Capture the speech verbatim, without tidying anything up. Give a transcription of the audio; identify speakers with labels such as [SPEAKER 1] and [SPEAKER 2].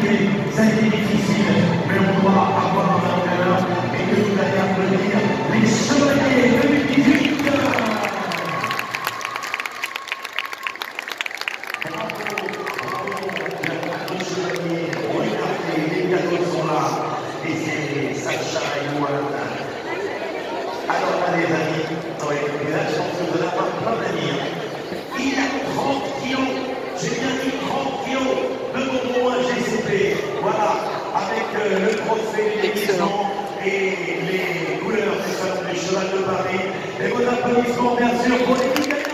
[SPEAKER 1] été, ça a été difficile, mais on doit avoir un entraîneur et que vous allez applaudir les Chevaliers deux mille dix-huit. Et c'est Sacha et moi. Alors là, les amis, oui, j'ai la chance de l'avoir plein d'amis. Il a trente kilos, j'ai bien dit trente kilos de bonbons à G C P. Voilà, avec euh, le trophée, les maisons et les couleurs du salon du cheval de Paris. Et vos applaudissements, bien sûr, pour l'équipe.